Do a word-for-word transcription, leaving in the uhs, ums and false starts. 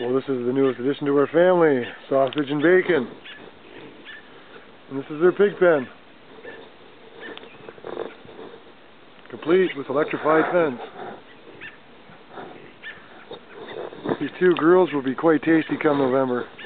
Well, this is the newest addition to our family, sausage and bacon. And this is their pig pen, complete with electrified fence. These two girls will be quite tasty come November.